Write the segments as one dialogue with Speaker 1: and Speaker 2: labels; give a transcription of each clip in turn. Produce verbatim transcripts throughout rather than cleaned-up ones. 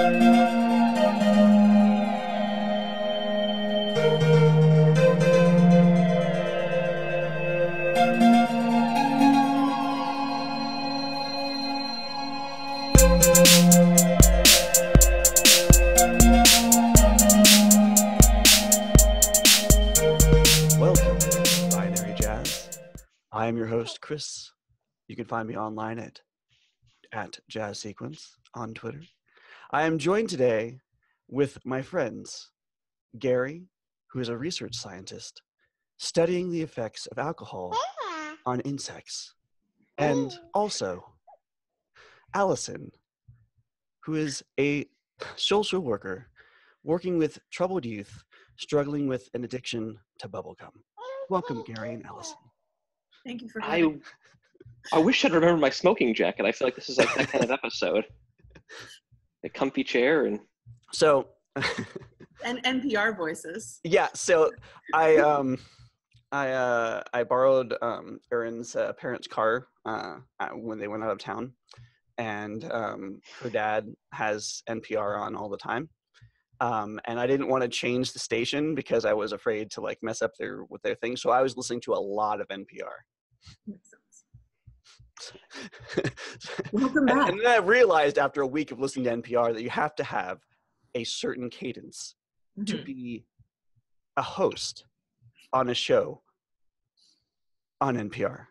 Speaker 1: I am your host, Chris. You can find me online at, at Jazz Sequence on Twitter. I am joined today with my friends, Gary, who is a research scientist studying the effects of alcohol on insects, and also Allison, who is a social worker working with troubled youth struggling with an addiction to bubblegum. Welcome, Gary and Allison.
Speaker 2: Thank you for
Speaker 3: I
Speaker 2: having me.
Speaker 3: I wish I'd remembered my smoking jacket. I feel like this is like that kind of episode. A comfy chair and
Speaker 1: so
Speaker 2: and N P R voices.
Speaker 1: Yeah, so I um I uh I borrowed um Erin's uh, parents' car uh when they went out of town, and um her dad has N P R on all the time. Um, and I didn't want to change the station because I was afraid to like mess up their with their thing. So I was listening to a lot of N P R.
Speaker 2: Makes sense. Welcome back.
Speaker 1: And, and then I realized after a week of listening to N P R that you have to have a certain cadence mm-hmm. to be a host on a show on N P R.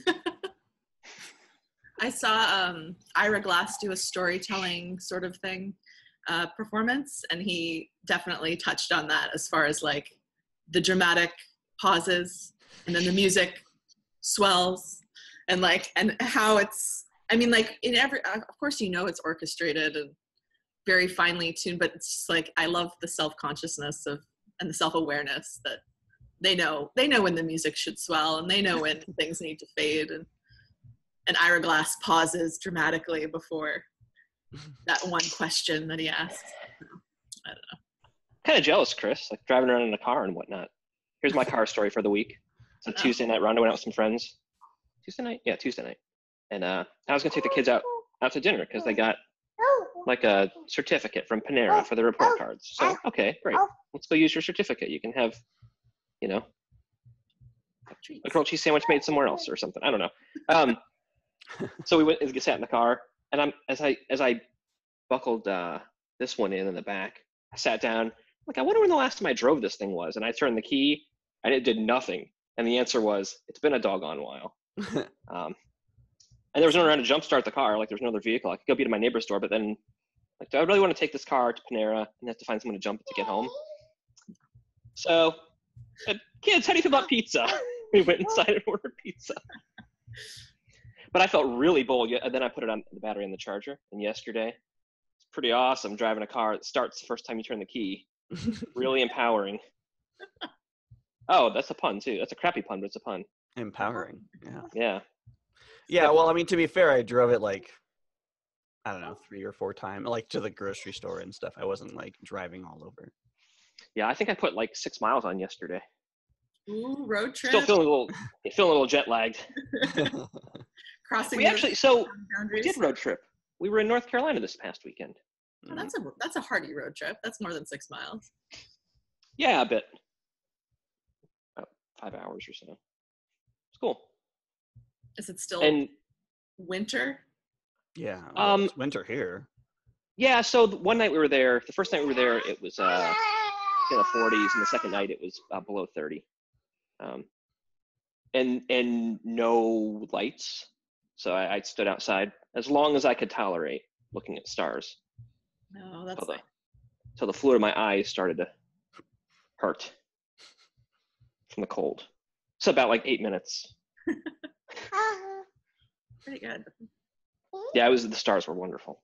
Speaker 2: I saw um, Ira Glass do a storytelling sort of thing. Uh, performance, and he definitely touched on that as far as like the dramatic pauses and then the music swells and like and how it's I mean like in every of course you know it's orchestrated and very finely tuned, but it's just like I love the self-consciousness of and the self-awareness that they know they know when the music should swell and they know when things need to fade, and and Ira Glass pauses dramatically before that one question that he asks. I don't know.
Speaker 3: Kind of jealous, Chris, like driving around in a car and whatnot. Here's my car story for the week. It's a Tuesday night round. I went out with some friends. Tuesday night? Yeah, Tuesday night. And uh, I was going to take the kids out, out to dinner because they got like a certificate from Panera for the report cards. So, okay, great. Let's go use your certificate. You can have, you know, a grilled cheese sandwich made somewhere else or something. I don't know. Um, so we went and sat in the car. And I'm as I as I buckled uh, this one in in the back, I sat down. Like, I wonder when the last time I drove this thing was. And I turned the key, and it did nothing. And the answer was, it's been a doggone while. um, and there was no one around to jumpstart the car. Like, there's no other vehicle. I could go be to my neighbor's store, but then, like, do I really want to take this car to Panera and have to find someone to jump it to get home? So, uh, kids, how do you feel about pizza? We went inside and ordered pizza. But I felt really bold, and then I put it on the battery and the charger. And yesterday, it's pretty awesome driving a car that starts the first time you turn the key. Really empowering. Oh, that's a pun too. That's a crappy pun, but it's a pun.
Speaker 1: Empowering, yeah.
Speaker 3: Yeah.
Speaker 1: Yeah, well, I mean, to be fair, I drove it like, I don't know, three or four times, like to the grocery store and stuff. I wasn't like driving all over.
Speaker 3: Yeah, I think I put like six miles on yesterday.
Speaker 2: Ooh, road trip.
Speaker 3: Still feeling a little, feeling a little jet lagged.
Speaker 2: Crossing.
Speaker 3: We actually, so
Speaker 2: boundaries.
Speaker 3: we did road trip. We were in North Carolina this past weekend.
Speaker 2: Oh, that's a that's a hearty road trip. That's more than six miles.
Speaker 3: Yeah, a bit. About five hours or so. It's cool.
Speaker 2: Is it still
Speaker 3: and
Speaker 2: winter?
Speaker 1: Yeah, well,
Speaker 3: um,
Speaker 1: it's winter here.
Speaker 3: Yeah, so the one night we were there, the first night we were there, it was uh, in the forties, and the second night it was uh, below thirty. Um, and and no lights. So I, I stood outside as long as I could tolerate looking at stars.
Speaker 2: No, that's
Speaker 3: Until the,
Speaker 2: like...
Speaker 3: until the fluid of my eyes started to hurt from the cold. So about like eight minutes.
Speaker 2: Pretty good.
Speaker 3: Yeah, it was. The stars were wonderful.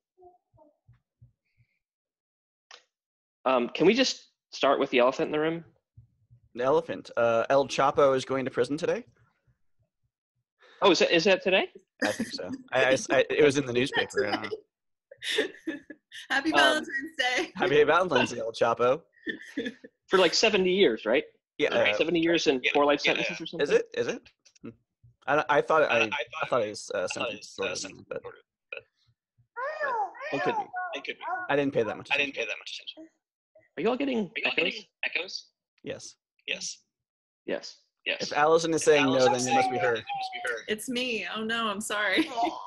Speaker 3: Um, can we just start with the elephant in the room?
Speaker 1: The elephant. Uh, El Chapo is going to prison today.
Speaker 3: Oh, is that, is that today?
Speaker 1: I think so. I, I, I, it was in the newspaper. I
Speaker 2: Happy
Speaker 3: Um,
Speaker 2: Valentine's Day.
Speaker 1: Happy Valentine's Day, El Chapo.
Speaker 3: For like seventy years, right?
Speaker 1: Yeah,
Speaker 3: Like
Speaker 1: uh,
Speaker 3: seventy years and four life sentences
Speaker 1: yeah.
Speaker 3: or something.
Speaker 1: Is it? Is it? I, I thought it, I,
Speaker 3: I, I thought,
Speaker 1: I thought it was uh, something
Speaker 3: uh,
Speaker 1: shorter than that, but it could be. It could be. I didn't pay that much
Speaker 4: I
Speaker 1: attention.
Speaker 4: didn't pay that much attention.
Speaker 3: Are you all getting
Speaker 4: Are you all
Speaker 3: echoes?
Speaker 4: getting echoes?
Speaker 1: Yes.
Speaker 4: Yes.
Speaker 3: Yes.
Speaker 4: Yes.
Speaker 1: If Allison is
Speaker 4: If
Speaker 1: saying
Speaker 4: Allison
Speaker 1: no,
Speaker 4: is
Speaker 1: then it must be
Speaker 4: saying no,
Speaker 1: her.
Speaker 4: then it must be her.
Speaker 2: It's me. Oh no, I'm sorry.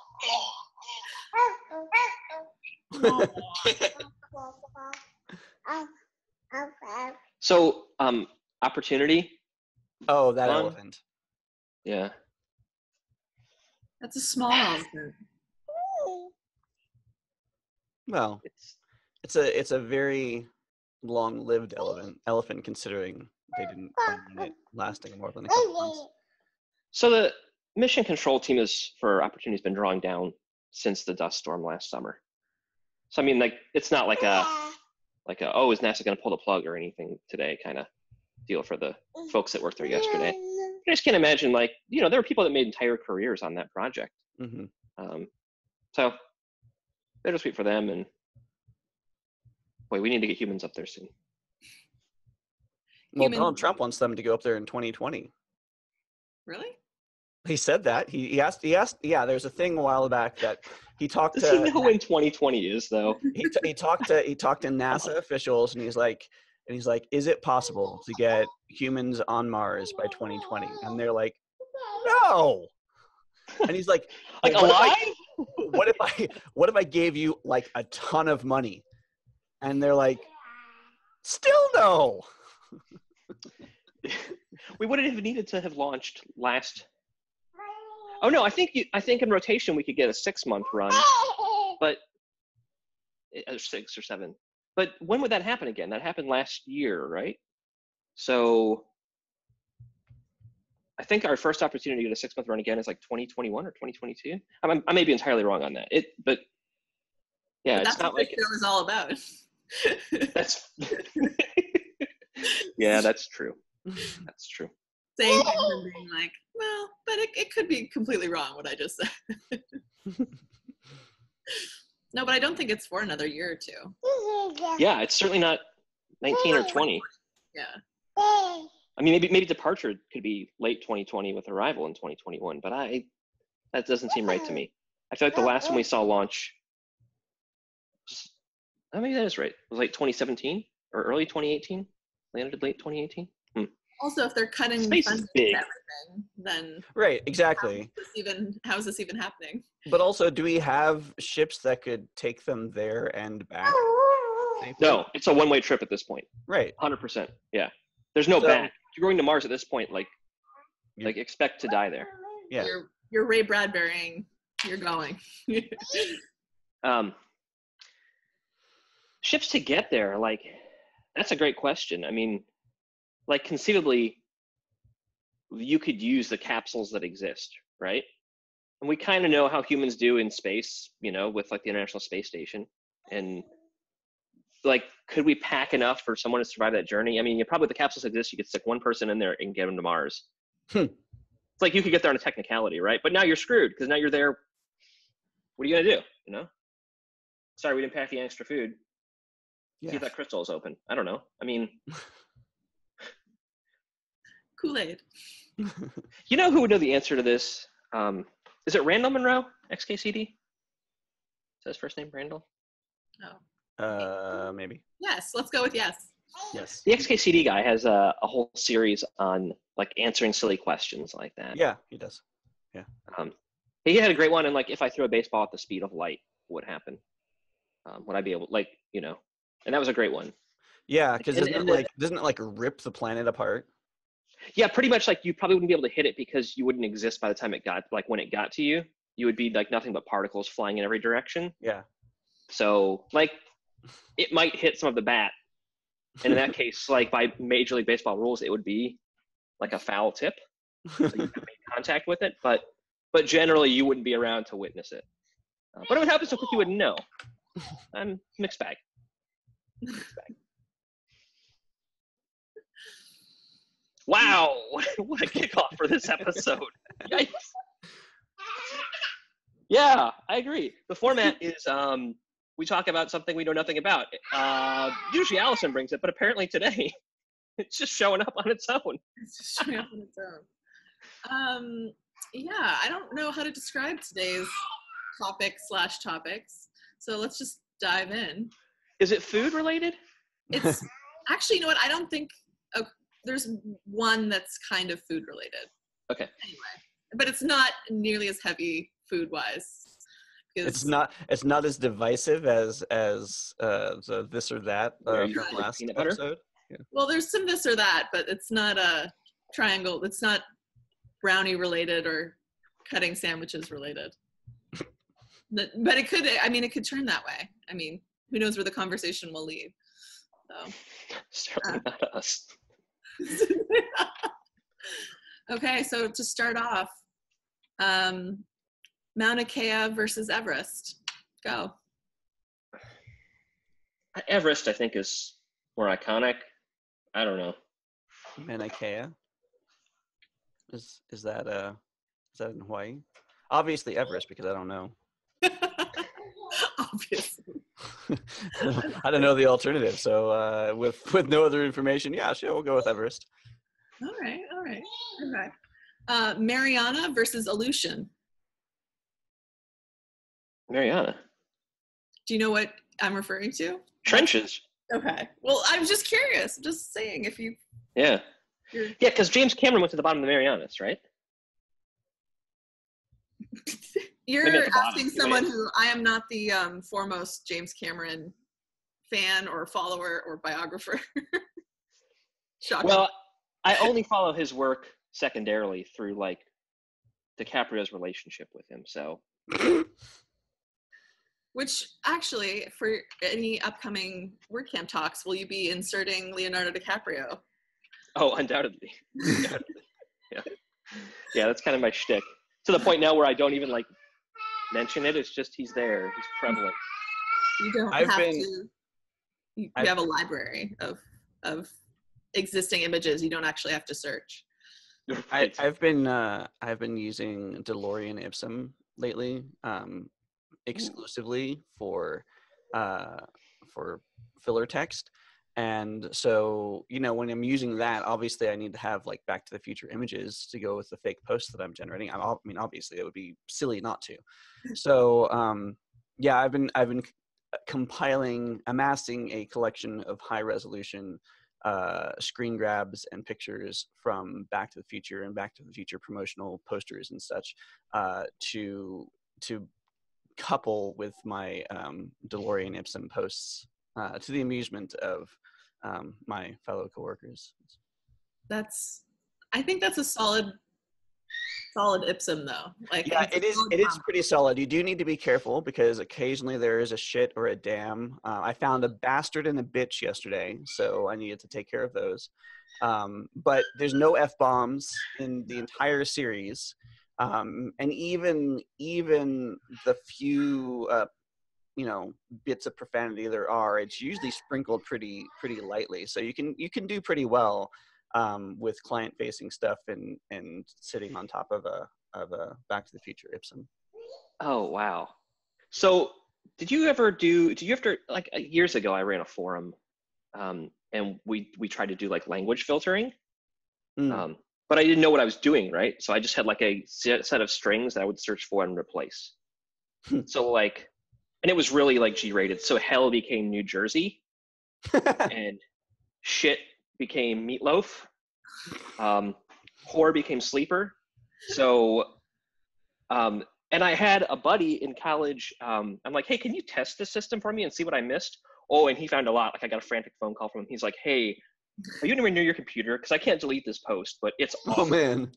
Speaker 3: So, um, opportunity.
Speaker 1: Oh, that
Speaker 3: Fun.
Speaker 1: elephant.
Speaker 3: Yeah.
Speaker 2: That's a small elephant.
Speaker 1: Well,
Speaker 3: It's
Speaker 1: it's a it's a very long-lived elephant. Elephant, considering they didn't plan on it lasting more than a couple months.
Speaker 3: so the mission control team is for opportunity's been drawing down since the dust storm last summer. So I mean, like, it's not like a like a oh, is NASA going to pull the plug or anything today kind of deal for the folks that worked there yesterday. I just can't imagine, like, you know, there were people that made entire careers on that project.
Speaker 1: Mm-hmm.
Speaker 3: Um, so bittersweet for them, and boy, we need to get humans up there soon.
Speaker 1: Well,
Speaker 2: Human-
Speaker 1: Donald Trump wants them to go up there in twenty twenty.
Speaker 2: Really?
Speaker 1: He said that. He, he asked. He asked. Yeah, there's a thing a while back that he talked
Speaker 3: Does he
Speaker 1: to.
Speaker 3: know when twenty twenty is, though?
Speaker 1: He, t- he talked to. He talked to NASA officials, and he's like, and he's like, is it possible to get humans on Mars by twenty twenty? And they're like, no. And he's like,
Speaker 3: Like,
Speaker 1: "Well, what if I-
Speaker 3: alive?
Speaker 1: what if I what if I gave you like a ton of money?" And they're like, still no.
Speaker 3: We wouldn't have needed to have launched last. Oh no, I think you, I think in rotation we could get a six month run, but uh, six or seven. But when would that happen again? That happened last year, right? So I think our first opportunity to get a six month run again is like twenty twenty-one or twenty twenty-two. I'm, I may be entirely wrong on that. It, but yeah,
Speaker 2: But
Speaker 3: it's
Speaker 2: that's
Speaker 3: not
Speaker 2: what
Speaker 3: like
Speaker 2: this show is all about.
Speaker 3: that's. Yeah, that's true. That's true.
Speaker 2: Saying things and being like, well, but it, it could be completely wrong what I just said. No, but I don't think it's for another year or two.
Speaker 3: Yeah, it's certainly not nineteen or twenty.
Speaker 2: Yeah.
Speaker 3: I mean, maybe maybe departure could be late twenty twenty with arrival in twenty twenty-one, but I that doesn't seem right to me. I feel like the last one we saw launch, was, oh, maybe that is right. It was like twenty seventeen or early twenty eighteen. Landed late twenty eighteen. Hmm.
Speaker 2: Also, if they're cutting
Speaker 3: Space is
Speaker 2: funding
Speaker 3: big.
Speaker 2: and everything, then
Speaker 1: Right, exactly.
Speaker 2: how is this even how is this even happening?
Speaker 1: But also, do we have ships that could take them there and back? safely?
Speaker 3: No, it's a one-way trip at this point.
Speaker 1: Right.
Speaker 3: one hundred percent. Yeah. There's no
Speaker 1: So-
Speaker 3: back. If you're going to Mars at this point, like,
Speaker 1: You-
Speaker 3: like expect to die there.
Speaker 1: Yeah.
Speaker 2: You're you're Ray Bradburying. You're going.
Speaker 3: Um, ships to get there, like, that's a great question. I mean, like, conceivably, you could use the capsules that exist, right? And we kind of know how humans do in space, you know, with like the International Space Station. And like, could we pack enough for someone to survive that journey? I mean, you probably, the capsules exist, you could stick one person in there and get them to Mars.
Speaker 1: Hmm.
Speaker 3: It's like you could get there on a technicality, right? But now you're screwed because now you're there. What are you gonna do? You know? Sorry, we didn't pack the extra food. See
Speaker 1: Yeah.
Speaker 3: if that crystal is open. I don't know. I mean,
Speaker 2: Kool-Aid.
Speaker 3: you know who would know the answer to this? Um, is it Randall Monroe, X K C D? Is that his first name, Randall?
Speaker 2: Oh.
Speaker 1: Uh, maybe.
Speaker 2: Yes, let's go with yes.
Speaker 1: Yes.
Speaker 3: The X K C D guy has a, a whole series on like answering silly questions like that.
Speaker 1: Yeah, he does.
Speaker 3: Um, he had a great one, and like, if I threw a baseball at the speed of light, what would happen? Um, would I be able, like, you know? And that was a great one.
Speaker 1: Yeah, because
Speaker 3: And-
Speaker 1: doesn't
Speaker 3: and
Speaker 1: it
Speaker 3: the-
Speaker 1: like doesn't it like rip the planet apart?
Speaker 3: Yeah, pretty much. Like, you probably wouldn't be able to hit it because you wouldn't exist by the time it got, like, when it got to you, you would be like nothing but particles flying in every direction.
Speaker 1: Yeah.
Speaker 3: So like, it might hit some of the bat, and in that case, like by Major League Baseball rules, it would be like a foul tip. So you could make contact with it, but but generally you wouldn't be around to witness it. Uh, but it would happen so quick you wouldn't know. I'm mixed bag. Mixed bag. Wow, what a kickoff for this episode. Yikes. Yeah, I agree. The format is um, we talk about something we know nothing about. Uh, usually Allison brings it, but apparently today it's just showing up on its own.
Speaker 2: It's just showing up on its own. Um, yeah, I don't know how to describe today's topic slash topics. So let's just dive in.
Speaker 3: Is it food related?
Speaker 2: It's actually, you know what? I don't think uh, there's one that's kind of food related.
Speaker 3: Okay.
Speaker 2: Anyway, but it's not nearly as heavy food wise.
Speaker 1: It's not. It's not as divisive as as uh, the this or that uh,
Speaker 3: Where you
Speaker 1: from
Speaker 3: put
Speaker 1: last
Speaker 3: peanut butter?
Speaker 1: episode. Yeah.
Speaker 2: Well, there's some this or that, but it's not a triangle. It's not brownie related or cutting sandwiches related. But but it could. I mean, it could turn that way. I mean, who knows where the conversation will lead? So.
Speaker 3: Certainly
Speaker 2: Uh,
Speaker 3: not us.
Speaker 2: Okay, so to start off, um, Mauna Kea versus Everest. Go.
Speaker 3: Everest, I think, is more iconic. I don't know.
Speaker 1: Mauna Kea. Is is that uh is that in Hawaii? Obviously Everest, because I don't know.
Speaker 2: Obviously.
Speaker 1: I don't know the alternative. So uh, with with no other information, yeah, sure, we'll go with Everest.
Speaker 2: All right, all right. Okay. Uh, Mariana versus Aleutian.
Speaker 3: Mariana.
Speaker 2: Do you know what I'm referring to?
Speaker 3: Trenches.
Speaker 2: Okay. Well, I'm just curious. I'm just saying if you.
Speaker 3: Yeah.
Speaker 2: You're...
Speaker 3: Yeah, because James Cameron went to the bottom of the Marianas, right?
Speaker 2: You're
Speaker 3: Maybe at the bottom,
Speaker 2: asking
Speaker 3: he
Speaker 2: someone
Speaker 3: went.
Speaker 2: who I am not the um, foremost James Cameron fan or follower or biographer. Shocking.
Speaker 3: Well, I only follow his work secondarily through like DiCaprio's relationship with him. So,
Speaker 2: which actually, for any upcoming WordCamp talks, will you be inserting Leonardo DiCaprio?
Speaker 3: oh, undoubtedly, undoubtedly. yeah, yeah, that's kind of my shtick. To the point now where I don't even like mention it. It's just he's there. He's prevalent.
Speaker 2: You don't
Speaker 1: I've
Speaker 2: have
Speaker 1: been,
Speaker 2: to. You, you
Speaker 1: I've,
Speaker 2: have a library of of existing images. You don't actually have to search.
Speaker 1: I, I've been uh, I've been using DeLorean Ipsum lately, um, exclusively for uh, for filler text, and so you know when I'm using that, obviously I need to have like Back to the Future images to go with the fake posts that I'm generating. I, I mean, obviously it would be silly not to. So um, yeah, I've been I've been compiling, amassing a collection of high resolution uh, screen grabs and pictures from Back to the Future and Back to the Future promotional posters and such uh, to to couple with my um, DeLorean Ipsum posts uh, to the amusement of um, my fellow coworkers.
Speaker 2: That's. I think that's a solid, solid Ipsum though. Like
Speaker 1: Yeah,
Speaker 2: it's
Speaker 1: it
Speaker 2: a
Speaker 1: is.
Speaker 2: solid
Speaker 1: It is
Speaker 2: prompt.
Speaker 1: pretty solid. You do need to be careful because occasionally there is a shit or a damn. Uh, I found a bastard and a bitch yesterday, so I needed to take care of those. Um, but there's no f bombs in the entire series, um, and even even the few uh, you know bits of profanity there are, it's usually sprinkled pretty pretty lightly. So you can you can do pretty well um, with client-facing stuff and and sitting on top of a of a Back to the Future Ipsum.
Speaker 3: Oh wow! So did you ever do? Did you ever like uh, years ago? I ran a forum, um, and we we tried to do like language filtering,
Speaker 1: Mm.
Speaker 3: um, but I didn't know what I was doing, right? So I just had like a set set of strings that I would search for and replace. So like, and it was really like G-rated. So hell became New Jersey, and shit became meatloaf. Um, whore became sleeper. So, um, and I had a buddy in college. Um, I'm like, hey, can you test this system for me and see what I missed? Oh, and he found a lot. Like I got a frantic phone call from him. He's like, hey, are you anywhere near your computer? Because I can't delete this post, but it's awesome.
Speaker 1: Oh man.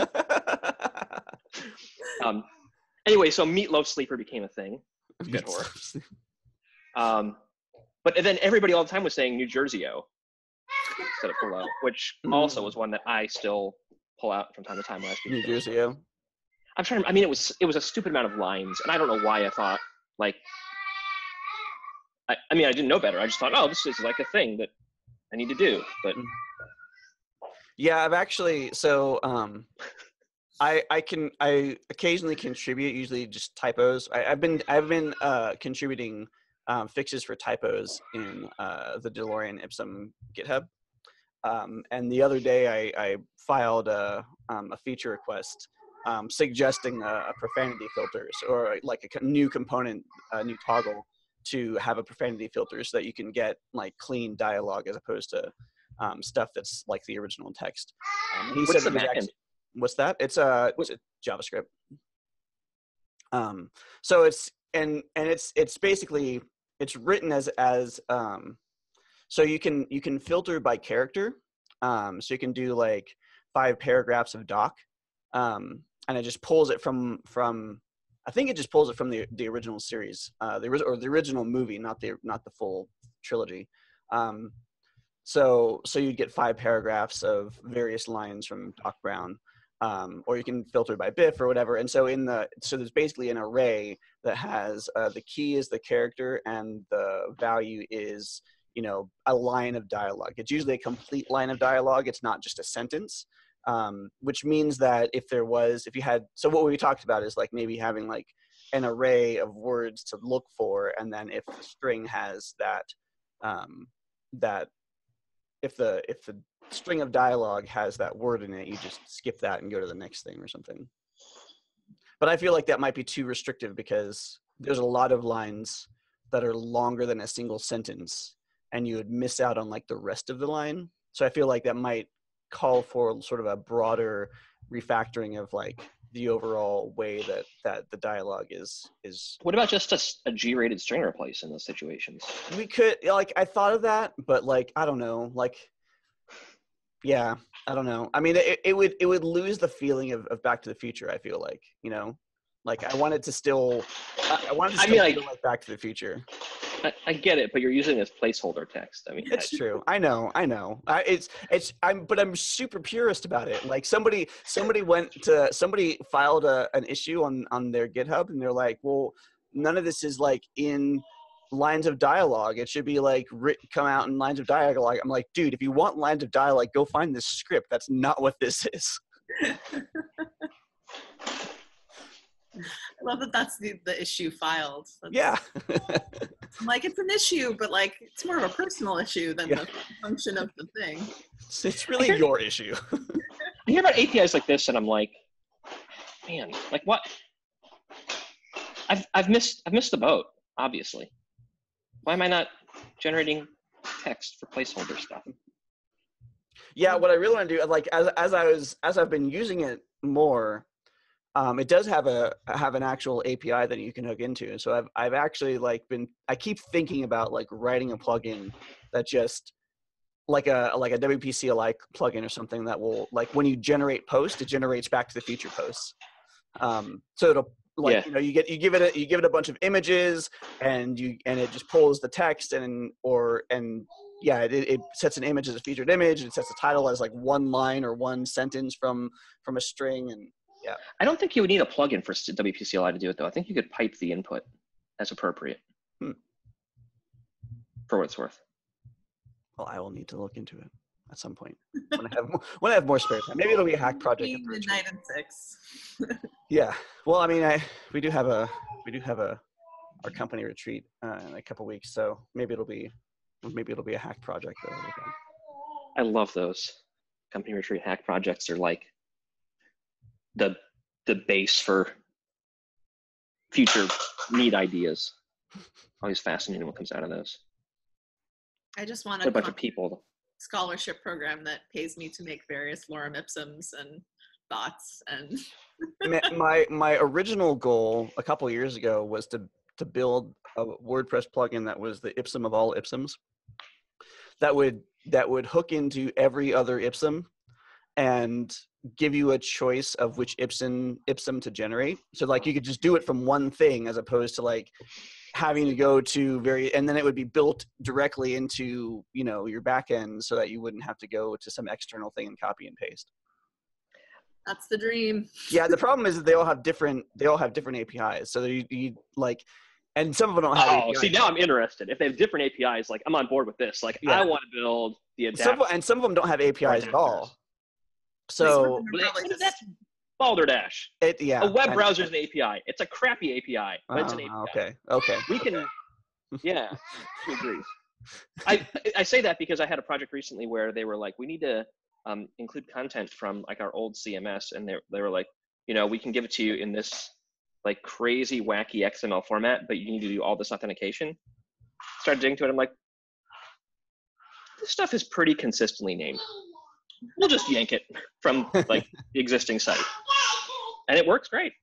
Speaker 3: um, anyway, so meatloaf sleeper became a thing. Good whore. Um, but then everybody all the time was saying New Jersey-o instead of below, which also was one that I still pull out from time to time when I speak.
Speaker 1: New Jersey-o.
Speaker 3: I'm trying to, I mean, it was it was a stupid amount of lines, and I don't know why I thought, like, I, I mean, I didn't know better. I just thought, oh, this is like a thing that I need to do. But
Speaker 1: yeah, I've actually, so um, I I can, I occasionally contribute, usually just typos. I, I've been, I've been uh, contributing um, fixes for typos in uh, the DeLorean Ipsum GitHub. Um, and the other day I, I filed a, um, a feature request um, suggesting a, a profanity filters or like a new component, a new toggle to have a profanity filter so that you can get like clean dialogue as opposed to um, stuff that's like the original text. Um, and he
Speaker 3: What's
Speaker 1: said
Speaker 3: the
Speaker 1: it was
Speaker 3: backend?
Speaker 1: actually, what's that? It's a, it's a JavaScript. Um, so it's and and it's it's basically it's written as as um, so you can you can filter by character. Um, so you can do like five paragraphs of doc, um, and it just pulls it from from. I think it just pulls it from the the original series, uh, the or the original movie, not the not the full trilogy. Um, so so you'd get five paragraphs of various lines from Doc Brown, um, or you can filter by Biff or whatever. And so in the so there's basically an array that has uh, the key is the character and the value is, you know, a line of dialogue. It's usually a complete line of dialogue. It's not just a sentence, um, which means that if there was, if you had, so what we talked about is like maybe having like an array of words to look for, and then if the string has that, um, that if the if the string of dialogue has that word in it, you just skip that and go to the next thing or something. But I feel like that might be too restrictive because there's a lot of lines that are longer than a single sentence, and you would miss out on like the rest of the line. So I feel like that might call for sort of a broader refactoring of like the overall way that that the dialogue is is
Speaker 3: What about just a, s- a G-rated string replace in those situations?
Speaker 1: we could like I thought of that, but like I don't know, like yeah, I don't know. I mean, it, it would it would lose the feeling of, of Back to the Future. I feel like, you know, like I wanted to still I, I wanted to
Speaker 3: I
Speaker 1: still
Speaker 3: mean,
Speaker 1: feel
Speaker 3: like-
Speaker 1: like Back to the Future.
Speaker 3: I, I get it, but you're using it as placeholder text. I mean,
Speaker 1: It's
Speaker 3: I,
Speaker 1: true. I know. I know. I, it's it's. I'm. But I'm super purist about it. Like somebody somebody went to somebody filed a an issue on on their GitHub, and they're like, well, none of this is like in lines of dialogue. It should be like writ, come out in lines of dialogue. I'm like, dude, if you want lines of dialogue, go find this script. That's not what this is.
Speaker 2: I love that that's the, the issue filed. That's,
Speaker 1: Yeah.
Speaker 2: I'm like, it's an issue, but like it's more of a personal issue than
Speaker 1: Yeah.
Speaker 2: the function of the thing.
Speaker 1: it's, it's really your issue.
Speaker 3: I hear about A P Is like this, and I'm like, man, like what? I've I've missed I've missed the boat. Obviously, why am I not generating text for placeholder stuff?
Speaker 1: Yeah, what I really want to do, like as as I was as I've been using it more, um, it does have a have an actual A P I that you can hook into. So I've I've actually like been I keep thinking about like writing a plugin that just like a like a W P C L I plugin or something that will like when you generate post, it generates Back to the Future posts. Um, so it'll like
Speaker 3: Yeah.
Speaker 1: you know you get you give it a, you give it a bunch of images and you and it just pulls the text and or and yeah it, it sets an image as a featured image. It sets the title as like one line or one sentence from from a string and yeah.
Speaker 3: I don't think you would need a plugin for W P C L I to do it, though. I think you could pipe the input as appropriate,
Speaker 1: Hmm.
Speaker 3: for what it's worth.
Speaker 1: Well, I will need to look into it at some point when I have more, when I have more spare time. Maybe it'll be a hack project. at the retreat.
Speaker 2: Midnight and six.
Speaker 1: Yeah. Well, I mean, I we do have a we do have a our company retreat uh, in a couple weeks, so maybe it'll be maybe it'll be a hack project. Though.
Speaker 3: I love those company retreat hack projects. Are like the the base for future neat ideas. Always fascinating what comes out of those.
Speaker 2: I just want
Speaker 3: What a
Speaker 2: a
Speaker 3: bunch
Speaker 2: con-
Speaker 3: of people.
Speaker 2: scholarship program that pays me to make various lorem ipsums and thoughts and
Speaker 1: my, my my original goal a couple years ago was to to build a WordPress plugin that was the ipsum of all ipsums that would that would hook into every other ipsum and give you a choice of which ipsum ipsum to generate. So like you could just do it from one thing as opposed to like having to go to very and then it would be built directly into, you know, your back end so that you wouldn't have to go to some external thing and copy and paste.
Speaker 2: that's the dream.
Speaker 1: Yeah, the problem is that they all have different they all have different A P Is. So you, you like and some of them don't have
Speaker 3: Oh,
Speaker 1: A P Is.
Speaker 3: see, now I'm interested. If they have different A P Is, like I'm on board with this. Like
Speaker 1: Yeah.
Speaker 3: I want to build the
Speaker 1: Some,
Speaker 3: adapter.
Speaker 1: and some of them don't have A P Is at all.
Speaker 2: Some of
Speaker 1: So
Speaker 2: them are
Speaker 3: But
Speaker 2: probably
Speaker 3: what is
Speaker 2: just-
Speaker 3: that? Balderdash.
Speaker 1: it yeah.
Speaker 3: A web
Speaker 1: I-
Speaker 3: browser is an A P I. It's a crappy A P I, but it's an
Speaker 1: oh,
Speaker 3: A P I.
Speaker 1: okay. Okay.
Speaker 3: We can, yeah, we agree. I I say that because I had a project recently where they were like, we need to um, include content from like our old C M S, and they they were like, you know, we can give it to you in this like crazy wacky X M L format, but you need to do all this authentication. started digging to it. I'm like, this stuff is pretty consistently named. We'll just yank it from like the existing site, and it works great.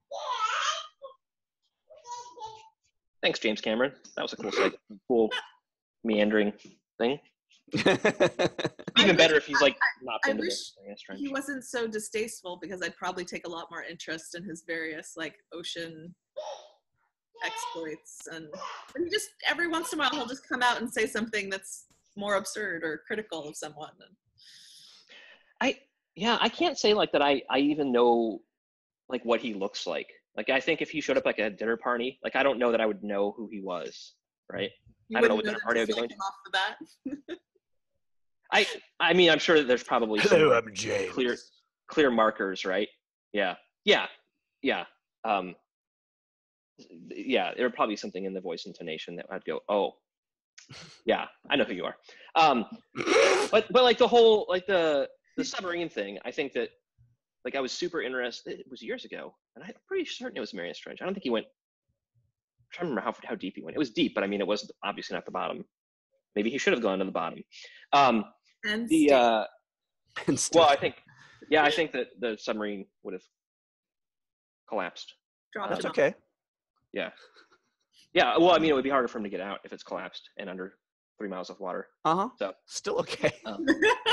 Speaker 3: Thanks, James Cameron. That was a cool site, cool meandering thing. Even better if he's like not
Speaker 2: I, I
Speaker 3: into
Speaker 2: wish
Speaker 3: this.
Speaker 2: he wasn't so distasteful, because I'd probably take a lot more interest in his various like ocean exploits, and and he just every once in a while he'll just come out and say something that's more absurd or critical of someone. And
Speaker 3: I yeah, I can't say like that. I I even know like what he looks like. Like I think if he showed up like at a dinner party, like I don't know that I would know who he was, right?
Speaker 2: you
Speaker 3: I don't know
Speaker 2: wouldn't
Speaker 3: what dinner party I'd be going
Speaker 2: him
Speaker 3: to.
Speaker 2: off the bat.
Speaker 3: I I mean I'm sure that there's probably some
Speaker 1: Hello,
Speaker 3: like,
Speaker 1: I'm James.
Speaker 3: clear clear markers, right? Yeah, yeah, yeah. Um, yeah, there would probably be something in the voice intonation that I'd go, oh, yeah, I know who you are. Um, but but like the whole like the the submarine thing, I think that like I was super interested. It was years ago, and I'm pretty certain it was Marianas Trench. I don't think he went. I'm trying to remember how how deep he went. It was deep, but I mean it was obviously not the bottom. Maybe he should have gone to the bottom. Um,
Speaker 2: And
Speaker 3: the
Speaker 2: stay-
Speaker 3: uh,
Speaker 1: And still-
Speaker 3: well, I think yeah, I think that the submarine would have collapsed.
Speaker 2: drop
Speaker 1: That's
Speaker 2: him off.
Speaker 1: okay.
Speaker 3: Yeah, yeah. Well, I mean it would be harder for him to get out if it's collapsed and under three miles of water.
Speaker 1: Uh huh.
Speaker 3: So
Speaker 1: Still okay.
Speaker 3: um,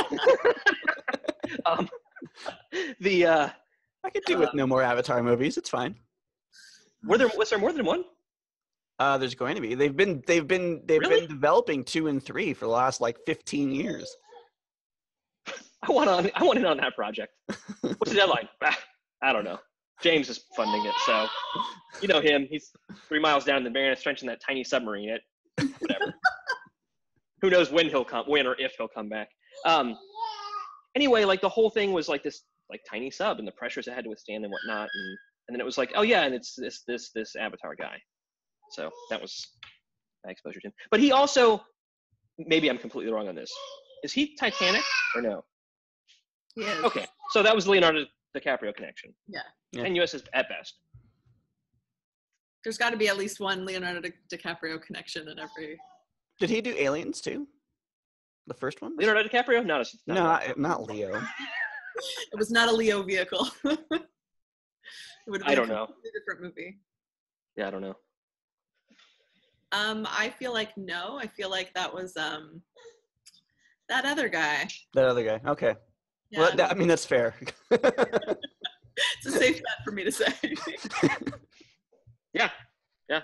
Speaker 3: um, the uh,
Speaker 1: I could do with
Speaker 3: uh,
Speaker 1: no more Avatar movies. It's fine.
Speaker 3: were there was there more than one?
Speaker 1: Uh, there's going to be. They've been they've been they've
Speaker 3: Really?
Speaker 1: been developing two and three for the last like fifteen years.
Speaker 3: I want on. I want in on that project. What's the deadline? Ah, I don't know. James is funding it, so you know him. He's three miles down in the Marianas Trench in that tiny submarine. It whatever. Who knows when he'll come, when or if he'll come back. Um. Anyway, like the whole thing was like this like tiny sub and the pressures it had to withstand and whatnot, and and then it was like, oh yeah, and it's this this this Avatar guy. So that was my exposure to him. But he also, maybe I'm completely wrong on this. Is he Titanic or no?
Speaker 2: Yes.
Speaker 3: Okay, so that was the Leonardo DiCaprio connection.
Speaker 2: Yeah.
Speaker 1: Yeah.
Speaker 3: And U S is at best.
Speaker 2: There's got to be at least one Leonardo Di- DiCaprio connection in every.
Speaker 1: Did he do Aliens too? The first one?
Speaker 3: Leonardo DiCaprio? Not a.
Speaker 1: No,
Speaker 3: Not
Speaker 1: not, not Leo.
Speaker 2: It was not a Leo vehicle. It would have been
Speaker 3: I don't
Speaker 2: a
Speaker 3: know.
Speaker 2: completely different movie.
Speaker 3: Yeah, I don't know.
Speaker 2: Um, I feel like no. I feel like that was um, that other guy.
Speaker 1: That other guy. Okay.
Speaker 2: Yeah,
Speaker 1: Well, that, I mean that's fair.
Speaker 2: it's a safe bet for me to say.
Speaker 3: Yeah, yeah.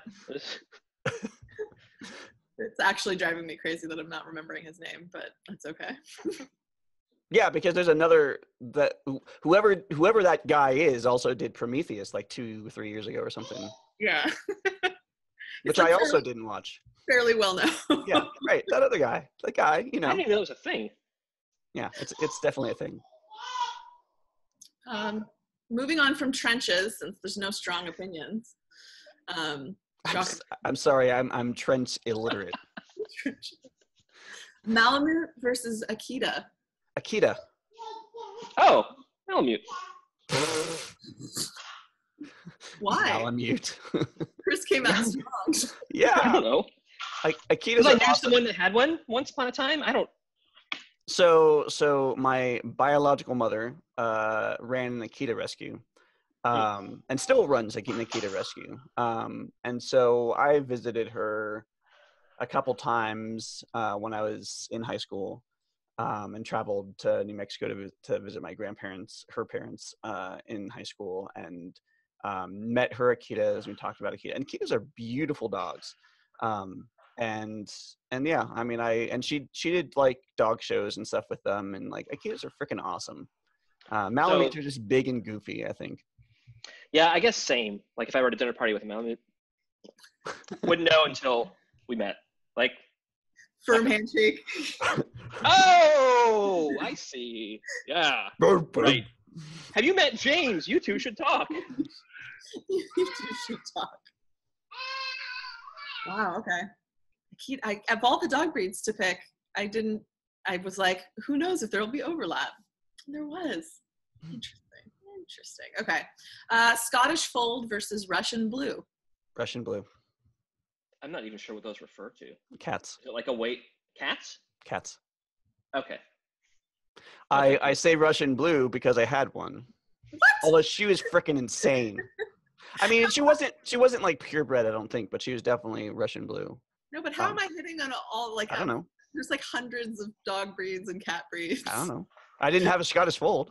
Speaker 2: It's actually driving me crazy that I'm not remembering his name, but that's okay.
Speaker 1: Yeah, because there's another that whoever whoever that guy is also did Prometheus like two three years ago or something,
Speaker 2: Yeah.
Speaker 1: which
Speaker 2: It's
Speaker 1: I
Speaker 2: like
Speaker 1: also
Speaker 2: fairly,
Speaker 1: didn't watch.
Speaker 2: fairly well known.
Speaker 1: Yeah, right. That other guy, that guy, you
Speaker 3: I
Speaker 1: know.
Speaker 3: didn't even know it was a thing.
Speaker 1: Yeah, it's it's definitely a thing.
Speaker 2: Um, moving on from trenches, since there's no strong opinions. Um,
Speaker 1: I'm,
Speaker 2: Shock-
Speaker 1: s- I'm sorry, I'm I'm trench illiterate.
Speaker 2: Malamute versus Akita.
Speaker 1: Akita.
Speaker 3: Oh, Malamute.
Speaker 2: Why?
Speaker 1: Malamute.
Speaker 2: Chris came out strong.
Speaker 3: I
Speaker 1: Yeah,
Speaker 3: don't know.
Speaker 1: I, Akita's
Speaker 3: Was I
Speaker 1: are
Speaker 3: near
Speaker 1: awesome.
Speaker 3: someone that had one once upon a time? I don't.
Speaker 1: So, so my biological mother uh, ran an Akita rescue, um, and still runs an Akita rescue. Um, and so I visited her a couple times uh, when I was in high school, um, and traveled to New Mexico to, vis- to visit my grandparents, her parents, uh, in high school, and um, met her Akitas. We talked about Akita, and Akitas are beautiful dogs. Um, and and yeah, I mean, I and she she did like dog shows and stuff with them, and like Akitas are freaking awesome. Uh, Malamutes
Speaker 3: So-
Speaker 1: are just big and goofy, I think.
Speaker 3: Yeah, I guess same. Like if I were at a dinner party with a Malamute, wouldn't know until we met. Like,
Speaker 2: Firm handshake.
Speaker 3: oh, I see. Yeah. Right. Have you met James? You two should talk.
Speaker 2: You two should talk. Wow, okay. Akita, I, of all the dog breeds to pick, I didn't, I was like, who knows if there'll be overlap? And there was. Interesting. Interesting. Okay. Uh, Scottish Fold versus Russian Blue.
Speaker 1: Russian blue.
Speaker 3: I'm not even sure what those refer to. Is
Speaker 1: Cats.
Speaker 3: it like a weight? Cats?
Speaker 1: Cats.
Speaker 3: Okay.
Speaker 1: I,
Speaker 3: Okay.
Speaker 1: I say Russian blue because I had one.
Speaker 2: What?
Speaker 1: Although she was freaking insane. I mean, she wasn't she wasn't like purebred, I don't think, but she was definitely Russian blue.
Speaker 2: No, but how
Speaker 1: Um,
Speaker 2: am I hitting on all like?
Speaker 1: I don't
Speaker 2: um,
Speaker 1: know.
Speaker 2: There's like hundreds of dog breeds and cat breeds.
Speaker 1: I don't know. I didn't have a Scottish fold.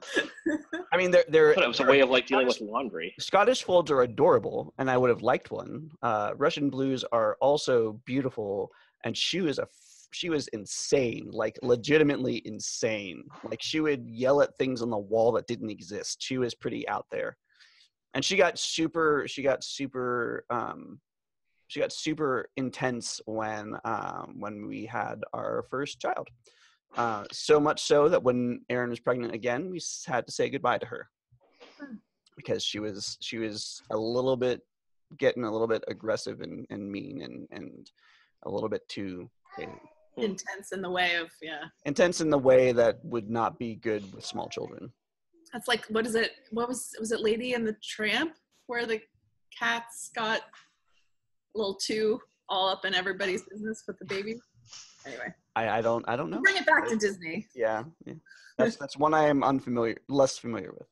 Speaker 1: I mean, they're they're.
Speaker 3: But it was a
Speaker 1: they're-
Speaker 3: way of like dealing with
Speaker 1: Scottish-
Speaker 3: laundry.
Speaker 1: Scottish folds are adorable, and I would have liked one. Uh, Russian blues are also beautiful, and she was a f- she was insane, like legitimately insane. Like she would yell at things on the wall that didn't exist. She was pretty out there, and she got super. She got super. Um, she got super intense when um, when we had our first child. Uh, so much so that when Erin was pregnant again, we s- had to say goodbye to her because she was she was a little bit getting a little bit aggressive and, and mean and, and a little bit too uh,
Speaker 2: Intense in the way of yeah.
Speaker 1: intense in the way that would not be good with small children.
Speaker 2: That's like what is it? What was was it? Lady and the Tramp, where the cats got a little too all up in everybody's business with the baby. Anyway,
Speaker 1: I, I don't I don't know.
Speaker 2: bring it back to Disney.
Speaker 1: Yeah, yeah. That's that's one I am unfamiliar, less familiar with.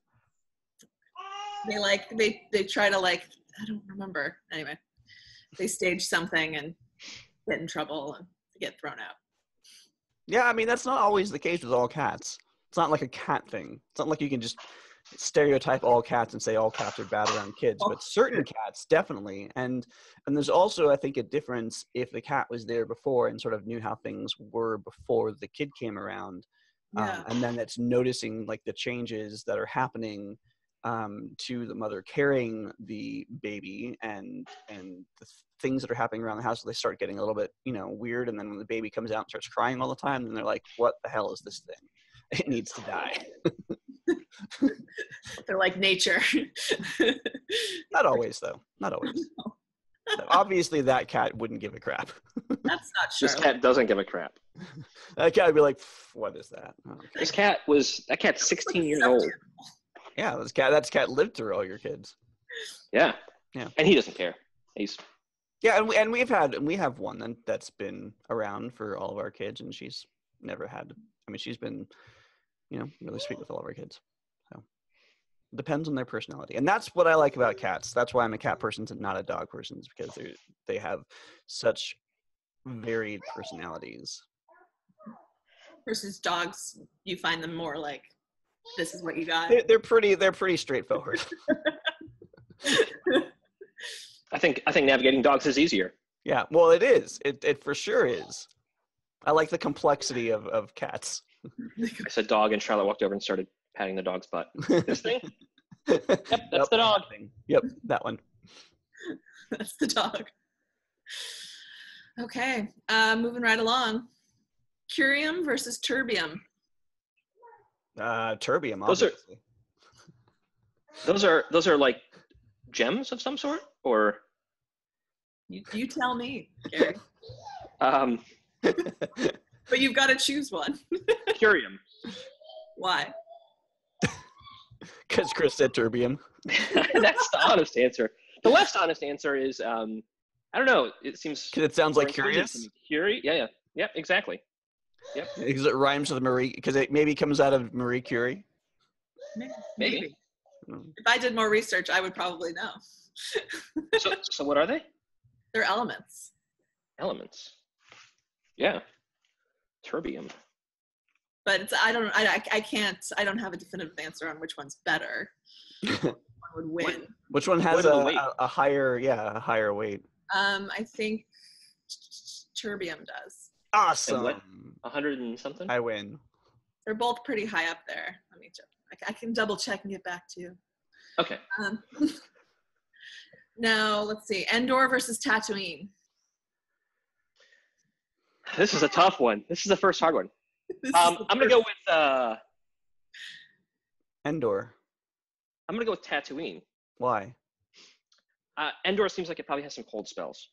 Speaker 2: They like they they try to like I don't remember. Anyway, they stage something and get in trouble and get thrown out.
Speaker 1: Yeah, I mean that's not always the case with all cats. It's not like a cat thing. It's not like you can just stereotype all cats and say all cats are bad around kids, but certain cats definitely. And and there's also I think a difference if the cat was there before and sort of knew how things were before the kid came around,
Speaker 2: Yeah.
Speaker 1: um, and then it's noticing like the changes that are happening um, to the mother carrying the baby and and the th- things that are happening around the house. They start getting a little bit you know weird, and then when the baby comes out and starts crying all the time, then they're like, "What the hell is this thing? It needs to die."
Speaker 2: They're like nature.
Speaker 1: Not always, though. Not always. Obviously, that cat wouldn't give a crap.
Speaker 2: That's not true.
Speaker 3: This cat doesn't give a crap.
Speaker 1: That cat would be like, "What is that?" Oh, okay.
Speaker 3: This cat was that cat's sixteen years
Speaker 2: Stuffed
Speaker 3: old.
Speaker 2: animal.
Speaker 1: Yeah, this cat. That cat lived through all your kids.
Speaker 3: Yeah.
Speaker 1: Yeah.
Speaker 3: And he doesn't care. He's
Speaker 1: Yeah, and we and we've had and we have one that- that's been around for all of our kids, and she's never had. I mean, she's been, you know, really sweet with all of our kids. So it depends on their personality, and that's what I like about cats. That's why I'm a cat person and not a dog person, is because they they have such varied personalities.
Speaker 2: Versus dogs, you find them more like, this is what you got.
Speaker 1: They're, they're pretty. They're pretty straightforward.
Speaker 3: I think I think navigating dogs is easier.
Speaker 1: Yeah, well, it is. It it for sure is. I like the complexity of, of cats.
Speaker 3: I said dog, and Charlotte walked over and started patting the dog's butt. This thing? Yep, that's
Speaker 1: Yep,
Speaker 3: the dog.
Speaker 1: that thing. Yep, that one.
Speaker 2: That's the dog. Okay, uh, moving right along. Curium versus Terbium.
Speaker 1: Uh, Terbium,
Speaker 3: Those are-
Speaker 1: obviously.
Speaker 3: Those are those are like gems of some sort, or
Speaker 2: You, you tell me, Gary.
Speaker 3: um,
Speaker 2: But you've got to choose one.
Speaker 3: curium.
Speaker 2: Why?
Speaker 1: Because Chris said terbium.
Speaker 3: That's the honest answer. The less honest answer is um, I don't know. It seems
Speaker 1: Because it sounds like
Speaker 3: more intelligent
Speaker 1: curious.
Speaker 3: to me. Curi? Yeah, yeah, yep, exactly. Yep.
Speaker 1: Because it rhymes with Marie. Because it maybe comes out of Marie Curie.
Speaker 2: Maybe.
Speaker 3: Maybe.
Speaker 2: Maybe.
Speaker 1: Mm.
Speaker 2: If I did more research, I would probably know.
Speaker 3: So, so what are they?
Speaker 2: They're elements.
Speaker 3: Elements. Yeah. Terbium.
Speaker 2: But it's I don't I, I can't I don't have a definitive answer on which one's better. One would win.
Speaker 1: Which one has
Speaker 3: What are
Speaker 1: a,
Speaker 3: the weight?
Speaker 1: a, a higher, yeah, a higher weight?
Speaker 2: Um, I think Terbium does.
Speaker 1: Awesome.
Speaker 3: what? A hundred and something?
Speaker 1: I win.
Speaker 2: They're both pretty high up there. Let me check. I, I can double check and get back to you.
Speaker 3: Okay.
Speaker 2: Um, now let's see. Endor versus Tatooine.
Speaker 3: This is a tough one. This is the first hard one.
Speaker 2: This is
Speaker 3: Um,
Speaker 2: the
Speaker 3: I'm gonna
Speaker 2: first-
Speaker 3: go with uh,
Speaker 1: Endor.
Speaker 3: I'm gonna go with Tatooine.
Speaker 1: Why?
Speaker 3: Uh, Endor seems like it probably has some cold spells.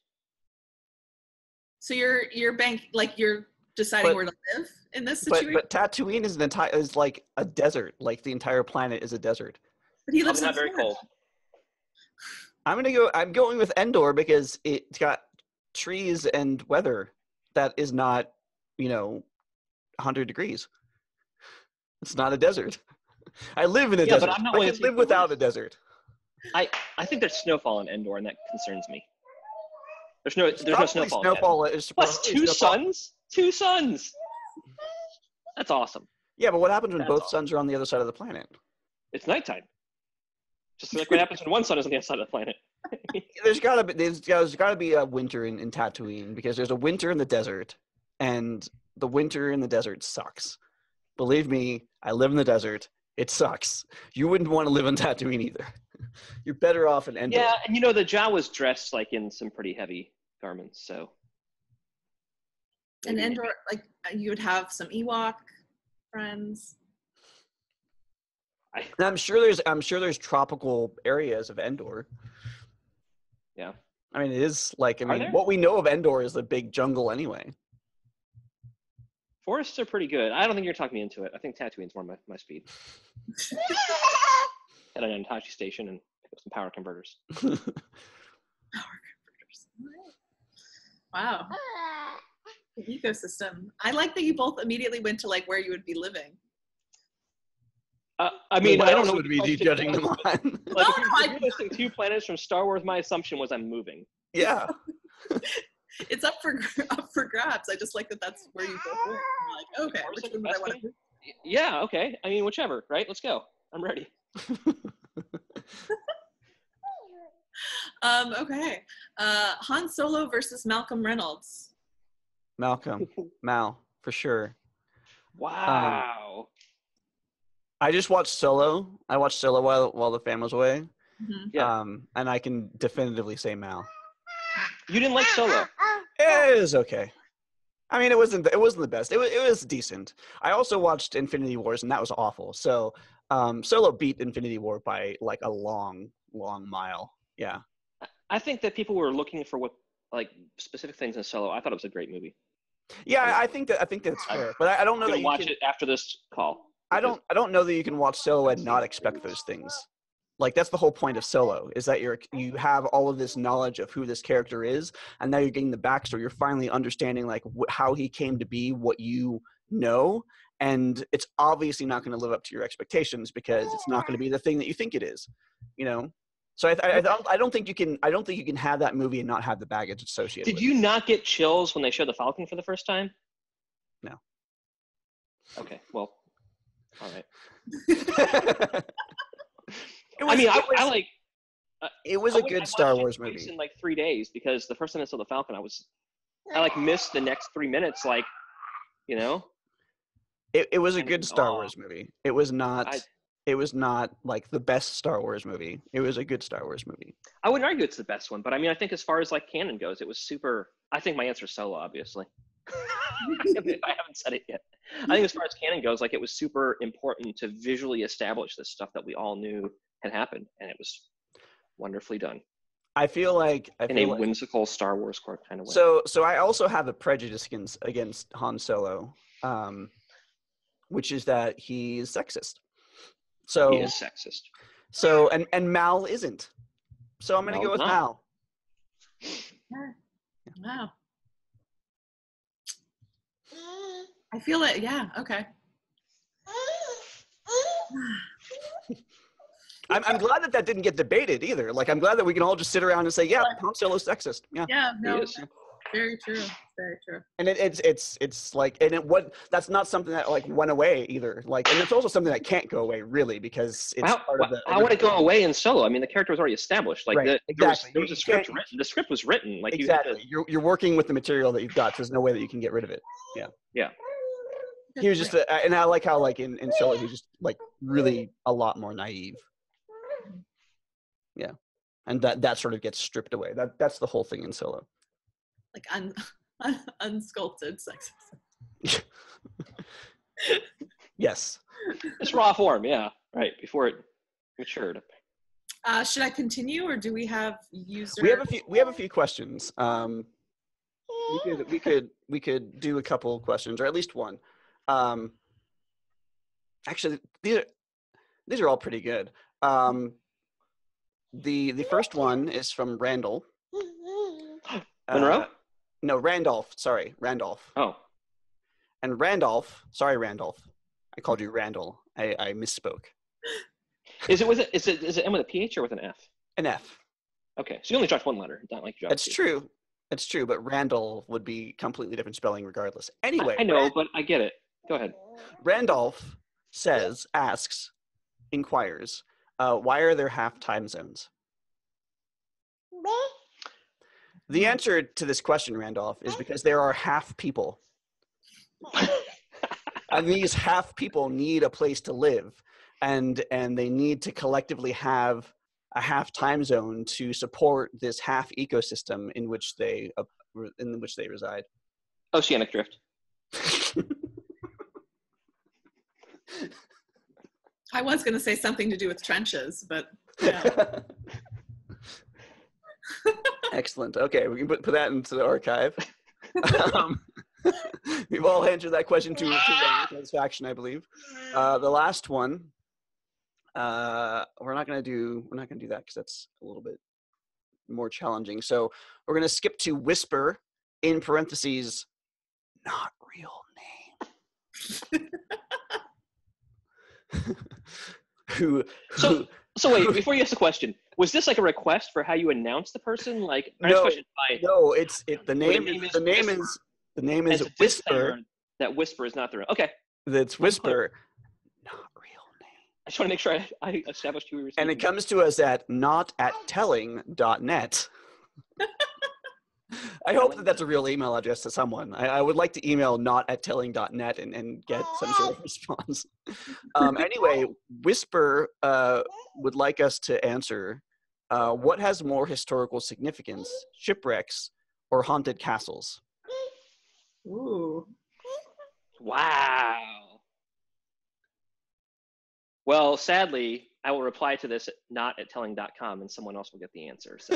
Speaker 2: So you're you're bank like you're deciding
Speaker 1: But-
Speaker 2: where to live in this
Speaker 1: But
Speaker 2: situation.
Speaker 1: but Tatooine is an entire is like a desert. Like the entire planet is a desert.
Speaker 2: But he lives
Speaker 3: Probably
Speaker 2: in
Speaker 3: not very
Speaker 2: Florida.
Speaker 3: cold.
Speaker 1: I'm gonna go. I'm going with Endor because it's got trees and weather that is not, you know, one hundred degrees. It's not a desert. I live in a
Speaker 3: Yeah,
Speaker 1: desert.
Speaker 3: but I'm not
Speaker 1: I
Speaker 3: willing
Speaker 1: can
Speaker 3: to
Speaker 1: live
Speaker 3: take the
Speaker 1: without
Speaker 3: risk.
Speaker 1: a desert.
Speaker 3: I, I think there's snowfall in Endor, and that concerns me. There's no there's no
Speaker 1: Probably
Speaker 3: snowfall.
Speaker 1: snowfall
Speaker 3: Yet.
Speaker 1: is
Speaker 3: Plus
Speaker 1: probably
Speaker 3: two
Speaker 1: snowfall.
Speaker 3: suns. Two suns. That's awesome.
Speaker 1: Yeah, but what happens when
Speaker 3: That's
Speaker 1: both
Speaker 3: awesome.
Speaker 1: suns are on the other side of the planet?
Speaker 3: It's nighttime. Just like what happens when one sun is on the other side of the planet.
Speaker 1: There's gotta be there's, there's gotta be a winter in, in Tatooine, because there's a winter in the desert, and the winter in the desert sucks. Believe me, I live in the desert. It sucks. You wouldn't want to live in Tatooine either. You're better off in Endor.
Speaker 3: Yeah, and you know the Jawas dressed like in some pretty heavy garments, so.
Speaker 2: And
Speaker 3: maybe-
Speaker 2: Endor, like you would have some Ewok friends.
Speaker 3: I,
Speaker 1: And I'm sure there's I'm sure there's tropical areas of Endor.
Speaker 3: yeah.
Speaker 1: I mean, it is like I
Speaker 3: Are
Speaker 1: mean,
Speaker 3: there?
Speaker 1: what we know of Endor is the big jungle anyway.
Speaker 3: Forests are pretty good. I don't think you're talking me into it. I think Tatooine's more my, my speed. At an Antachi station and pick up some power converters.
Speaker 2: Power converters. Wow. The ecosystem. I like that you both immediately went to like where you would be living.
Speaker 3: Uh, I mean,
Speaker 1: what
Speaker 3: I don't
Speaker 1: else
Speaker 3: know
Speaker 1: would
Speaker 3: what
Speaker 1: we
Speaker 3: the
Speaker 1: be
Speaker 3: question
Speaker 1: judging
Speaker 3: was.
Speaker 1: them on?
Speaker 3: Like, if
Speaker 2: No,
Speaker 3: you're,
Speaker 2: no,
Speaker 3: if you're listing two planets from Star Wars, my assumption was I'm moving.
Speaker 1: Yeah.
Speaker 2: It's up for up for grabs. I just like that that's where you both went. You're like, okay,
Speaker 3: Force
Speaker 2: which
Speaker 3: of
Speaker 2: one would I want to
Speaker 3: investment? Yeah, okay. I mean, whichever, right? Let's go. I'm ready.
Speaker 2: Um, okay. Uh, Han Solo versus Malcolm Reynolds.
Speaker 1: Malcolm, Mal, for sure.
Speaker 3: Wow.
Speaker 1: I just watched Solo. I watched Solo while while the fam was away.
Speaker 2: Mhm.
Speaker 3: Yeah.
Speaker 1: Um, and I can definitively say Mal.
Speaker 3: You didn't like Solo.
Speaker 1: It is okay. I mean, it wasn't it wasn't the best. It was it was decent. I also watched Infinity Wars, and that was awful. So, um, Solo beat Infinity War by like a long, long mile. Yeah.
Speaker 3: I think that people were looking for what, like, specific things in Solo. I thought it was a great movie.
Speaker 1: Yeah, I I think that I think that's fair. But I, I don't know
Speaker 3: I'm
Speaker 1: that
Speaker 3: gonna
Speaker 1: you
Speaker 3: watch
Speaker 1: can,
Speaker 3: it after this call.
Speaker 1: I
Speaker 3: because-
Speaker 1: don't I don't know that you can watch Solo and not expect those things. Like that's the whole point of Solo, is that you're you have all of this knowledge of who this character is, and now you're getting the backstory. You're finally understanding like wh- how he came to be what you know, and it's obviously not going to live up to your expectations because it's not going to be the thing that you think it is, you know. So I, I, I don't I don't think you can I don't think you can have that movie and not have the baggage associated.
Speaker 3: Did
Speaker 1: with
Speaker 3: you not get chills when they showed the Falcon for the first time?
Speaker 1: No.
Speaker 3: Okay, well, all right.
Speaker 1: it? It
Speaker 3: I mean, I,
Speaker 1: it was,
Speaker 3: I like.
Speaker 1: it was
Speaker 3: I
Speaker 1: a
Speaker 3: went- I
Speaker 1: good
Speaker 3: watched
Speaker 1: Star
Speaker 3: it
Speaker 1: Wars
Speaker 3: twice
Speaker 1: movie.
Speaker 3: in like three days because the first time I saw the Falcon, I was, I like missed the next three minutes, like, you know.
Speaker 1: It it was a
Speaker 3: and
Speaker 1: good Star
Speaker 3: aw.
Speaker 1: Wars movie. It was not.
Speaker 3: I-
Speaker 1: It was not like the best Star Wars movie. It was a good Star Wars movie.
Speaker 3: I wouldn't argue it's the best one, but I mean, I think as far as like canon goes, it was super. I think my answer is Solo, obviously. I haven't said it yet. I think as far as canon goes, like it was super important to visually establish this stuff that we all knew had happened, and it was wonderfully done
Speaker 1: I feel like I
Speaker 3: in a
Speaker 1: feel like,
Speaker 3: whimsical Star Wars kind of way.
Speaker 1: so so I also have a prejudice against against Han Solo, um, which is that he's sexist. So
Speaker 3: he is sexist.
Speaker 1: so and and Mal isn't. So I'm gonna
Speaker 3: Mal's
Speaker 1: go with
Speaker 3: not.
Speaker 1: Mal.
Speaker 2: Wow. I feel it. Yeah. Okay.
Speaker 1: I'm I'm glad that that didn't get debated either. Like I'm glad that we can all just sit around and say, yeah, Han Solo's sexist. Yeah.
Speaker 2: Yeah.
Speaker 3: He
Speaker 2: No.
Speaker 3: is.
Speaker 2: Very true. Very true.
Speaker 1: And it, it's it's it's like and it what that's not something that like went away either. Like and it's also something that can't go away really because it's
Speaker 3: How,
Speaker 1: part of the
Speaker 3: how would it go away in Solo? I mean, the character was already established. Like
Speaker 1: Right,
Speaker 3: the, there was,
Speaker 1: exactly.
Speaker 3: there was
Speaker 1: You
Speaker 3: a script
Speaker 1: can't-
Speaker 3: written. The script was written. Like
Speaker 1: exactly.
Speaker 3: you had to,
Speaker 1: You're you're working with the material that you've got. So there's no way that you can get rid of it. Yeah.
Speaker 3: Yeah.
Speaker 1: He was just, a, and I like how like in in Solo he's just like really a lot more naive. Yeah, and that that sort of gets stripped away. That that's the whole thing in Solo.
Speaker 2: Like un, un, unsculpted sexism.
Speaker 1: Yes.
Speaker 3: it's raw form. Yeah. Right. Before it matured.
Speaker 2: Uh, should I continue, or do we have user?
Speaker 1: We have a few. We have a few questions. Um, we could we could we could do a couple questions, or at least one. Um, actually, these are these are all pretty good. Um, the the first one is from Randall.
Speaker 3: Monroe?
Speaker 1: no, Randolph. Sorry, Randolph.
Speaker 3: Oh.
Speaker 1: And Randolph, sorry, Randolph. I called you Randall. I, I misspoke.
Speaker 3: Is it with it? Is it is it M with a P H or with an F?
Speaker 1: An F.
Speaker 3: Okay, so you only dropped one letter. It's not like you dropped
Speaker 1: That's
Speaker 3: two.
Speaker 1: true. It's true, but Randall would be completely different spelling regardless. Anyway.
Speaker 3: I, I know,
Speaker 1: Rand-
Speaker 3: but I get it. Go ahead.
Speaker 1: Randolph says, asks, inquires, uh, why are there half time zones? The answer to this question, Randolph, is because there are half people. And these half people need a place to live, and and they need to collectively have a half time zone to support this half ecosystem in which they uh, in which they reside.
Speaker 3: Oceanic drift.
Speaker 2: I was going to say something to do with trenches, but yeah.
Speaker 1: Excellent. Okay, we can put, put that into the archive. Um, we've all answered that question to, to their satisfaction, I believe. Uh, the last one, uh, we're not going to do. We're not going to do that because that's a little bit more challenging. So we're going to skip to whisper in parentheses, not real name. who,
Speaker 3: So,
Speaker 1: who,
Speaker 3: so wait, before you ask the question, was this like a request for how you announce the person? Like, our next
Speaker 1: no,
Speaker 3: question by,
Speaker 1: no, it's it. The name,
Speaker 3: name
Speaker 1: is,
Speaker 3: is
Speaker 1: the name
Speaker 3: Whisper.
Speaker 1: is the name is
Speaker 3: as a
Speaker 1: whisper.
Speaker 3: disclaimer that whisper is not the real. Okay,
Speaker 1: That's whisper, not real name.
Speaker 3: I just want to make sure I, I established who we were
Speaker 1: And it
Speaker 3: speaking
Speaker 1: comes to us at not at telling dot net. I hope that that's a real email address to someone. I, I would like to email not at telling dot net and, and get some sort of response. Um, anyway, Whisper uh, would like us to answer, uh, what has more historical significance, shipwrecks or haunted castles?
Speaker 2: Ooh.
Speaker 3: Wow. Well, sadly, I will reply to this not at telling dot com and someone else will get the answer. So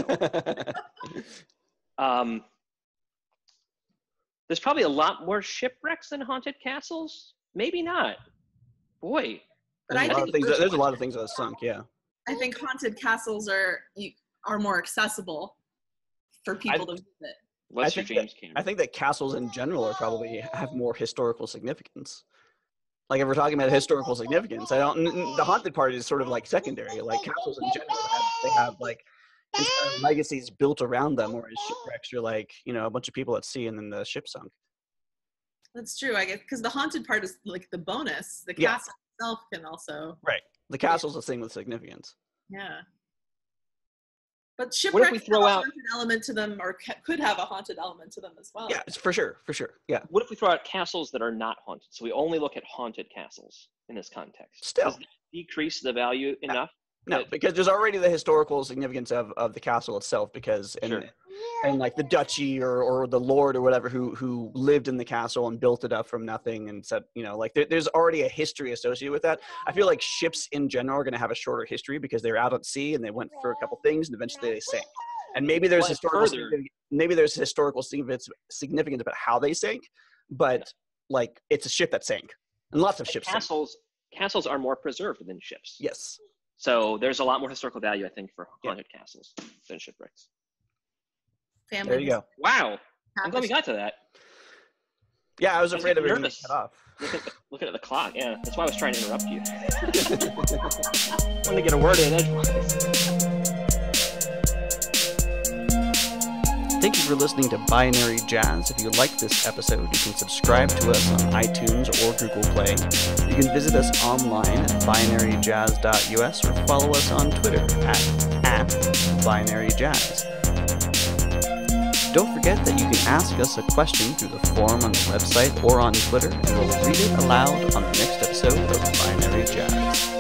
Speaker 3: um, there's probably a lot more shipwrecks than haunted castles. Maybe not. Boy.
Speaker 2: But I
Speaker 1: There's a lot
Speaker 2: think
Speaker 1: of things that- there's a lot of things that are sunk, yeah.
Speaker 2: I think haunted castles are you- are more accessible for people to visit.
Speaker 3: What's
Speaker 1: I
Speaker 3: your
Speaker 1: think
Speaker 3: James Cameron?
Speaker 1: I think that castles in general are probably have more historical significance. Like if we're talking about historical significance, I don't. n- n- The haunted part is sort of like secondary. Like castles in general, have, they have like entire legacies built around them, whereas shipwrecks are like you know a bunch of people at sea and then the ship sunk.
Speaker 2: That's true, I guess, because the haunted part is like the bonus. The
Speaker 1: Yeah.
Speaker 2: castle itself can also,
Speaker 1: Right. The castle's a thing with significance.
Speaker 2: yeah. But
Speaker 3: What if
Speaker 2: shipwrecks
Speaker 3: we
Speaker 2: have
Speaker 3: throw
Speaker 2: a
Speaker 3: out-
Speaker 2: haunted element to them, or ca- could have a haunted element to them as well.
Speaker 1: Yeah, it's for sure, for sure. Yeah.
Speaker 3: What if we throw out castles that are not haunted? So we only look at haunted castles in this context.
Speaker 1: Still.
Speaker 3: Does that decrease the value enough?
Speaker 1: No,
Speaker 3: that-
Speaker 1: because there's already the historical significance of, of the castle itself, because and
Speaker 3: Sure.
Speaker 1: and like the duchy or, or the lord or whatever who who lived in the castle and built it up from nothing and said, you know, like there, there's already a history associated with that. I feel like ships in general are going to have a shorter history because they're out at sea and they went for a couple things and eventually they sank. And maybe there's
Speaker 3: Well,
Speaker 1: historical
Speaker 3: further-
Speaker 1: significance, maybe there's historical significance significance about how they sank, but like it's a ship that sank, and lots of ships sank.
Speaker 3: castles castles are more preserved than ships.
Speaker 1: Yes.
Speaker 3: So there's a lot more historical value, I think, for
Speaker 1: Yeah.
Speaker 3: haunted castles than shipwrecks.
Speaker 2: Family.
Speaker 1: There you go.
Speaker 3: Wow. I'm
Speaker 2: Half
Speaker 3: glad we
Speaker 2: the-
Speaker 3: got to that.
Speaker 1: Yeah, I was
Speaker 3: I was
Speaker 1: afraid of it
Speaker 3: getting
Speaker 1: being cut off.
Speaker 3: Look at the, looking at the clock. Yeah, that's why I was trying to interrupt you. Want to get a word in edgewise.
Speaker 1: Thank you for listening to Binary Jazz. If you like this episode, you can subscribe to us on iTunes or Google Play. You can visit us online at binary jazz dot u s or follow us on Twitter at, at BinaryJazz. Don't forget that you can ask us a question through the form on the website or on Twitter, and we'll read it aloud on the next episode of Binary Jazz.